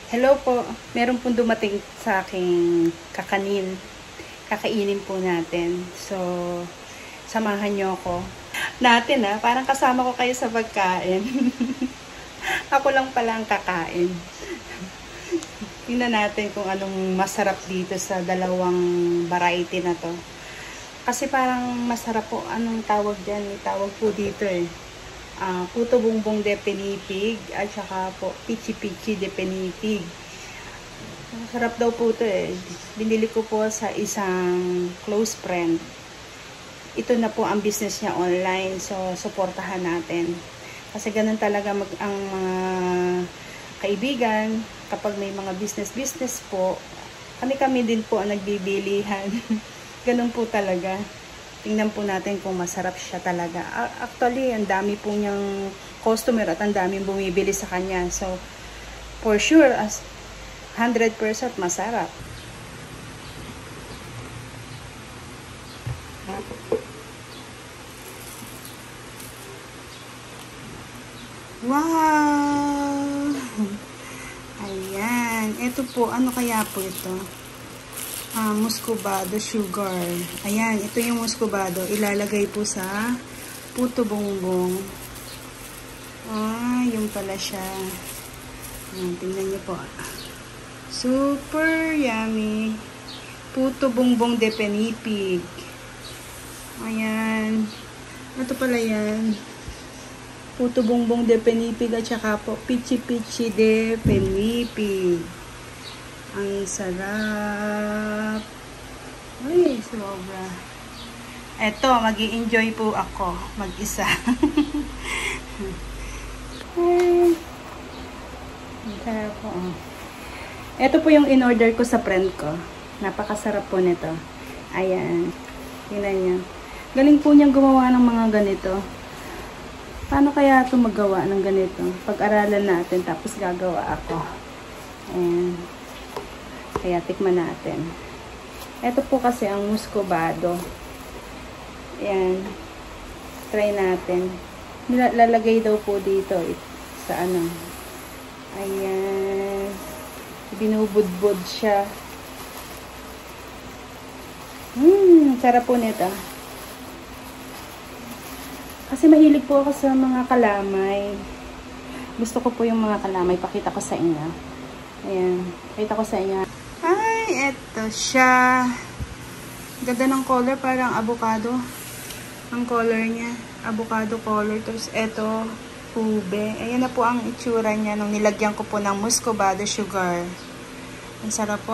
Hello po. Meron pong dumating sa aking kakainin po natin. So, samahan nyo ako. Parang kasama ko kayo sa pagkain. Ako lang pala ang kakain. Tingnan natin kung anong masarap dito sa dalawang variety na to. Kasi parang masarap po. Anong tawag dyan? May tawag po dito eh. Puto Bongbong de Penipig at saka po Pichi Pichi de Penipig. Masarap daw po ito eh. Binili ko po sa isang close friend. Ito na po ang business niya online. So, suportahan natin. Kasi ganun talaga ang mga kaibigan. Kapag may mga business po, kami din po ang nagbibilihan. Ganun po talaga. Tingnan po natin kung masarap siya talaga. Actually, ang dami po niyang customer at ang daming bumibili sa kanya. So, for sure, 100% masarap. Wow! Ayan. Ito po, ano kaya po ito? Muscovado sugar. Ayan, ito yung muscovado. Ilalagay po sa puto bongbong. Yung pala siya. Ayan, tingnan niyo po. Super yummy. Puto bongbong de Penipig. Ayan. Ito pala yan. Puto bongbong de Penipig at saka po Pichi Pichi de Penipig. Ang sarap. Ay, sobra. Eto, mag-i-enjoy po ako. Mag-isa. Ay. Ang sarap po. Ito po yung in-order ko sa friend ko. Napakasarap po nito. Ayan. Tingnan niyo. Galing po niyang gumawa ng mga ganito. Paano kaya ito magawa ng ganito? Pag-aralan natin, tapos gagawa ako. Ayan. Kaya tikman natin. Ito po kasi ang muscovado. Ayan. Try natin. Lalagay daw po dito sa ano. Ayan. Binubudbud siya. Sarap po nito. Kasi mahilig po ako sa mga kalamay. Gusto ko po yung mga kalamay. Pakita ko sa inyo. Ayan. Pakita ko sa inyo. Ay, eto siya. Ganda ng color. Parang avocado. Ang color niya. Avocado color. Tapos eto, ube. Ayan na po ang itsura niya nung nilagyan ko po ng muscovado sugar. Ang sarap po.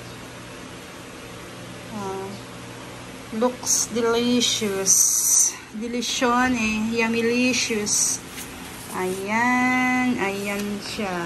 Looks delicious. Delicione. Yummylicious. Ayan. Ayan siya.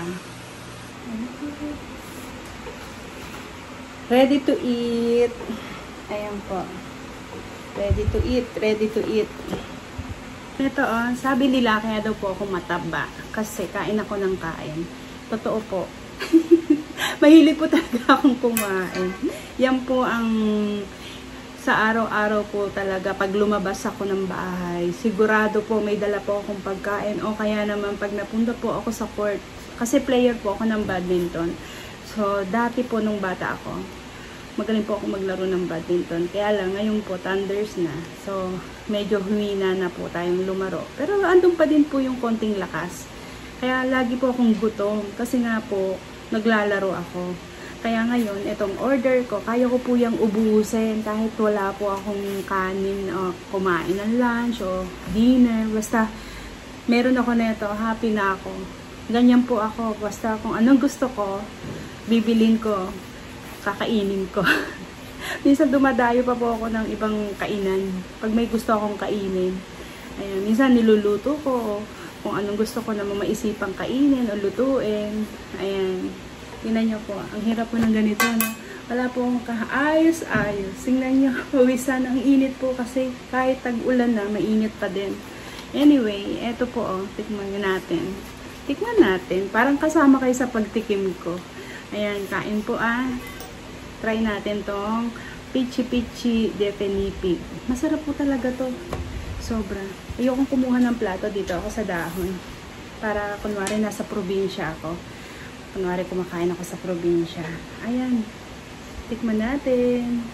Ready to eat. Ayan po. Ready to eat. Ready to eat. Ito sabi nila kaya daw po ako mataba. Kasi kain ako ng kain. Totoo po. Mahilig po talaga akong kumain. Yan po ang sa araw-araw po talaga pag lumabas ako ng bahay. Sigurado po may dala po akong pagkain o kaya naman pag napunta po ako sa court. Kasi player po ako ng badminton. So, dati po nung bata ako, magaling po ako maglaro ng badminton. Kaya lang, ngayon po, thunders na. So, medyo humina na po tayong lumaro. Pero andun pa din po yung konting lakas. Kaya lagi po akong gutom. Kasi nga po, naglalaro ako. Kaya ngayon, itong order ko, kaya ko po yung ubusin. Kahit wala po akong kanin o kumain ng lunch o dinner. Basta, meron ako nito. Happy na ako. Ganyan po ako. Basta kung anong gusto ko, bibilin ko, kakainin ko. Minsan dumadayo pa po ako ng ibang kainan. Pag may gusto akong kainin. Ayan, minsan niluluto ko kung anong gusto ko na maisipang kainin o lutuin. Ayan. Tingnan nyo po. Ang hirap po ng ganito. No? Wala po akong kaayos-ayos. Tingnan nyo. Pawisan. Ang init po kasi kahit tag-ulan na, mainit pa din. Anyway, eto po. Tikman natin. Tikman natin. Parang kasama kayo sa pagtikim ko. Ayan, kain po Try natin tong Pichi Pichi de Penipig. Masarap po talaga to. Sobra. Ayokong kumuha ng plato dito ako sa dahon. Para kunwari nasa probinsya ako. Kunwari kumakain ako sa probinsya. Ayan. Tikman natin.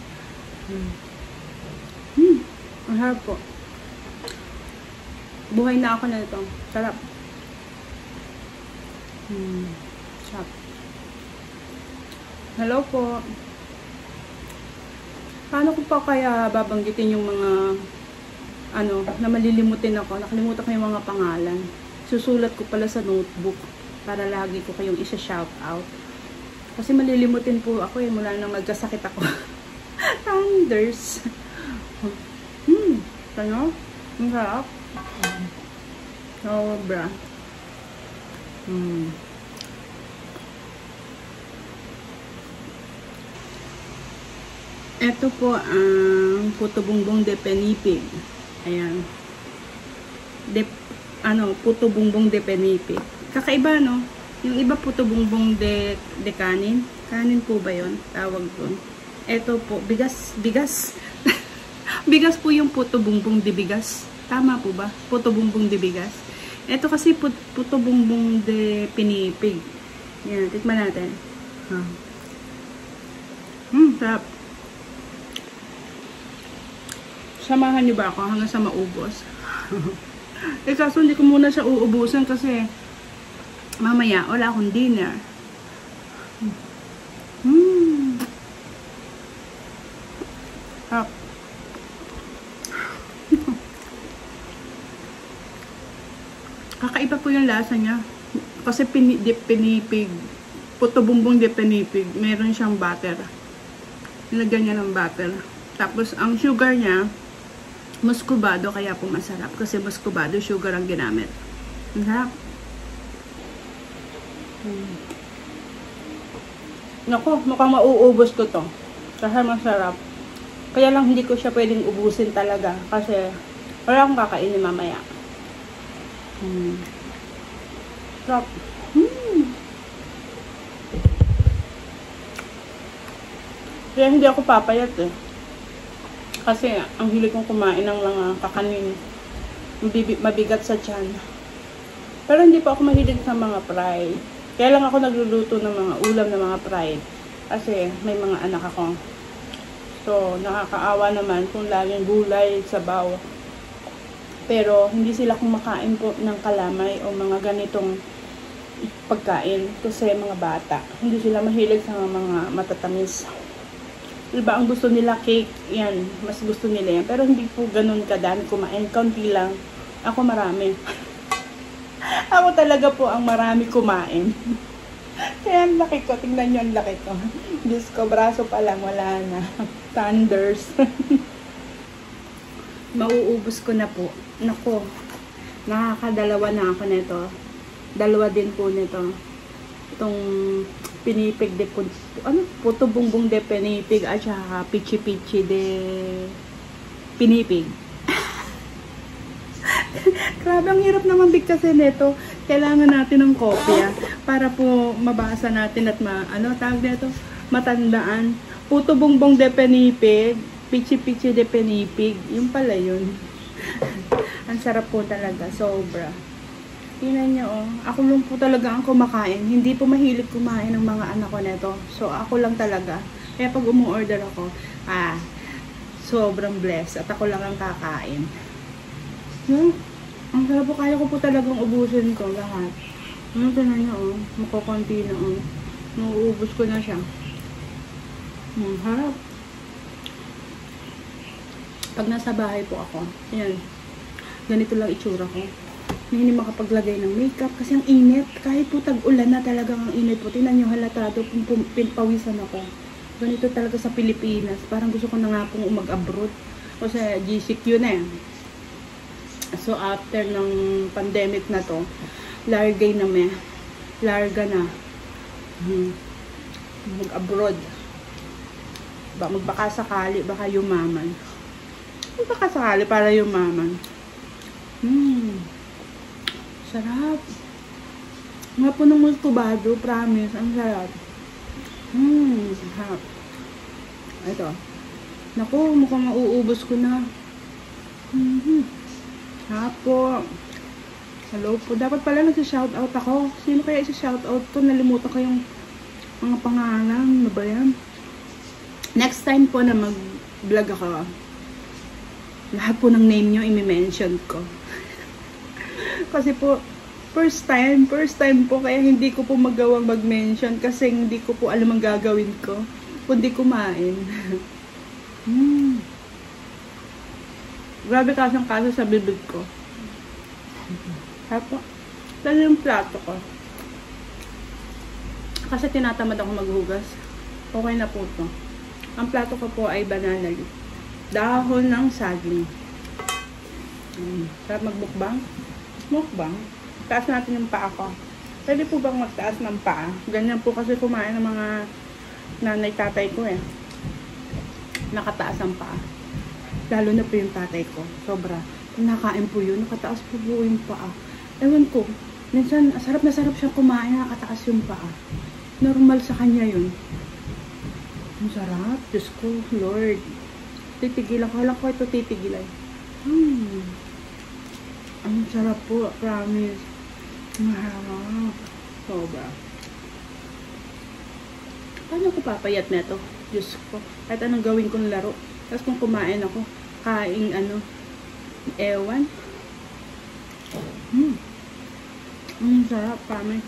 Ang harap po. Buhay na ako na ito. Sarap. Sarap. Hello po. Paano ko pa kaya babanggitin yung mga na malilimutin ako. Nakalimutan ko yung mga pangalan. Susulat ko pala sa notebook para lagi ko kayong isa-shout out. Kasi malilimutin po ako mula nang magkasakit ako. Thunders. Ano? Ang sarap. Sobra. Ito po ang puto bumbong de penipig. Ayan. Puto bumbong de penipig. Kakaiba, no? Yung iba puto bumbong de kanin. Kanin po ba yun? Tawag doon. Ito po, bigas. Bigas po yung puto bumbong de bigas. Tama po ba? Puto bumbong de bigas. Ito kasi puto bumbong de pinipig. Yan, tikman natin. Sarap. Samahan niyo ba ako hanggang sa maubos? Kaso hindi ko muna siya uubusan kasi mamaya wala akong dinner. Sarap. Kakaiba po yung lasa niya. Kasi pinipig. Puto bumbong de pinipig. Meron siyang butter. Nilagyan niya ng butter. Tapos ang sugar niya, muscovado, kaya po masarap. Kasi muscovado sugar ang ginamit. Ang sarap. Naku, mukhang mauubos ko to. Kasi masarap. Kaya lang hindi ko siya pwedeng ubusin talaga. Kasi wala akong kakainin mamaya. Sarap. Kaya hindi ako papayat kasi ang hilig kong kumain ng mga kakanin. Mabigat sa tiyan. Pero hindi pa ako mahilig sa mga fried. Kaya lang ako nagluluto ng mga ulam ng mga fried. Kasi may mga anak ako. So, nakakaawa naman kung laging gulay, sabaw. Pero, hindi sila kumakain po ng kalamay o mga ganitong pagkain. Kasi mga bata, hindi sila mahilig sa mga matatamis. Diba, ang gusto nila cake, yan, mas gusto nila yan. Pero hindi po ganun kadami kumain. Kaunti lang. Ako marami. Ako talaga po ang marami kumain. Kaya ang laki ko. Tingnan nyo ang laki ko. Diyos ko, braso pa lang, wala na. Thunders. Mauubos ko na po. Naku, nakakadalawa na ako nito. Dalawa din po nito. Itong pinipig de puto bumbong de pinipig at saka pichi-pichi de pinipig. Grabe, ang hirap naman bigkasin nito. Kailangan natin ng kopya para po mabasa natin at tawag nito, matandaan. Puto bumbong de pinipig, pichi-pichi de pinipig. Yung pala yun. Ang sarap po talaga, sobra. Tingnan nyo, ako lang po talaga ang kumakain. Hindi po mahilig kumain ng mga anak ko nito. So, ako lang talaga. Kaya pag umu-order ako, sobrang blessed. At ako lang ang kakain. Ang sarap po. Kaya ko po talagang ubusin ko lahat. Tingnan nyo, makukunti na. Nauubos ko na siya. Harap. Pag nasa bahay po ako, yan. Ganito lang itsura ko. Hindi makapaglagay ng makeup kasi ang init. Kahit po tag-ulan na talagang ang init po. Tingnan nyo, halatado, pawisan ako. Ganito talaga sa Pilipinas. Parang gusto ko na nga pong mag-abroad. O sa GCQ na yan. So, after ng pandemic na to, larga na. Mag-abroad. Magbaka sakali, baka yumaman. Magbaka sakali para yumaman. Sarap. Nga po ng muscovado, promise. Ang sarap. Sarap. Ito. Naku, mukhang mauubos ko na. Sarap po. Hello po. Dapat pala nag-shoutout ako. Sino kaya isa-shoutout ko? Nalimutan ko yung mga pangalan. Ano ba yan? Next time po na mag-vlog ako, lahat po ng name nyo i-mention ko. Kasi po, first time po, kaya hindi ko po magawang mag-mention kasi hindi ko po alam ang gagawin ko. Kundi kumain. Grabe kasang kaso sa bibig ko. Tapos, lalo yung plato ko. Kasi tinatamad ako maghugas. Okay na po to. Ang plato ko po ay banana leaf. Dahon ng saging. Sarap magbukbang. Mukbang. Taas natin yung paa ko. Pwede po bang magtaas ng paa? Ganyan po kasi kumain ng mga nanay tatay ko eh. Nakataas ang paa. Lalo na po yung tatay ko. Sobra. Nakain po yun. Nakataas po yung paa. Ewan ko. Minsan, sarap na sarap siyang kumain. Nakataas yung paa. Normal sa kanya yun. Ang sarap. Diyos ko, Lord. Titigilan ko. Alam ko ito titigilan. Ang sarap po. Promise. Maharap. Sobra. Paano ko papayat na ito? Diyos ko. Kahit anong gawin kong laro. Tapos kung kumain ako, kaing ewan. Ang sarap, promise.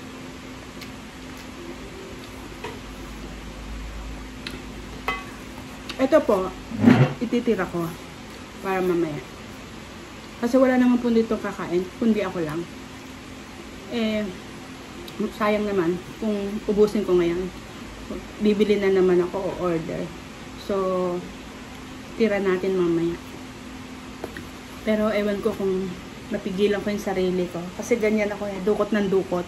Ito po, ititira ko para mamaya. Kasi wala naman po dito kakain, kundi ako lang. Sayang naman kung ubusin ko ngayon. Bibili na naman ako o order. So, tira natin mamaya. Pero ewan ko kung napigilan ko yung sarili ko. Kasi ganyan ako eh. Dukot ng dukot.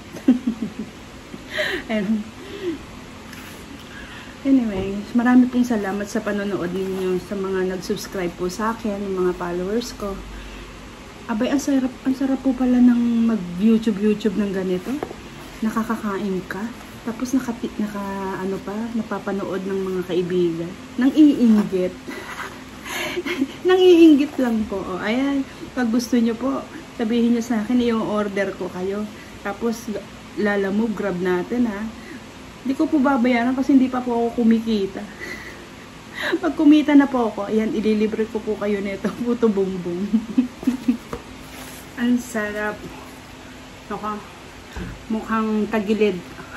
Anyways, marami pong salamat sa panonood ninyo. Sa mga nag-subscribe po sa akin. Yung mga followers ko. Abay, ang sarap po pala ng mag-YouTube ng ganito. Nakakakain ka. Tapos napapanood ng mga kaibigan. Nang iinggit. Nang iinggit lang po. O, ayan. Pag gusto nyo po, sabihin nyo sa akin, yung order ko kayo. Tapos, lalamove, grab natin ha. Hindi ko po babayaran kasi hindi pa po ako kumikita. Pag kumita na po ako, ayan, ililibre ko po kayo nito. Puto bumbong. Ang sarap. Mukhang tagilid.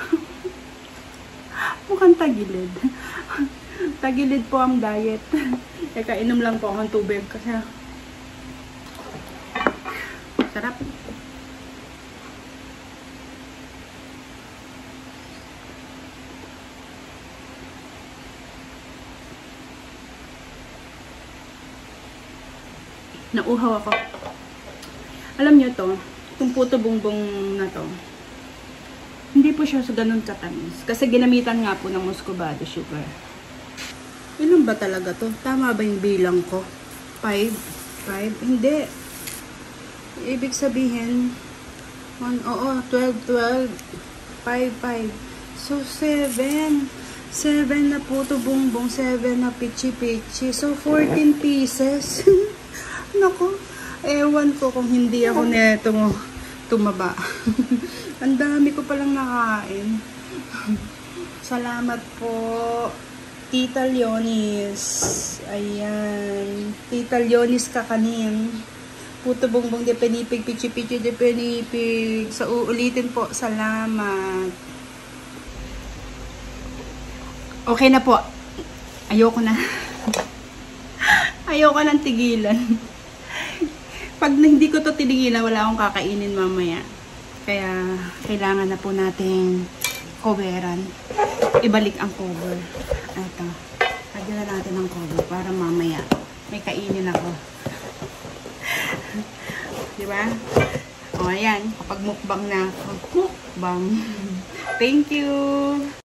Mukhang tagilid. Tagilid po ang diet. Teka, inom lang po akong tubig kasi sarap. Nauhaw ako. Alam nyo to, itong puto bumbong na to, hindi po siya sa ganun katamis. Kasi ginamitan nga po ng muscovado sugar. Ilan ba talaga to? Tama ba yung bilang ko? 5? Hindi. Ibig sabihin, 12, 5. So, 7. 7 na puto bumbong, 7 na pichi-pichi. So, 14 pieces. Naku, ewan ko kung hindi ako neto tumaba. Ang dami ko palang nakain. Salamat po, Tita Leonis. Ayan. Tita Leonis kakanin. Puto bongbong de penipig, pichi-pichi de penipig. Sa uulitin po, salamat. Okay na po. Ayoko na. Ayoko nang tigilan. Pag hindi ko to tinigilan, wala akong kakainin mamaya. Kaya, kailangan na po natin coveran. Ibalik ang cover. Ito. Lagyan na natin ang cover para mamaya may kainin ako. Diba? O, ayan. Kapag mukbang na ako. Mukbang. Thank you!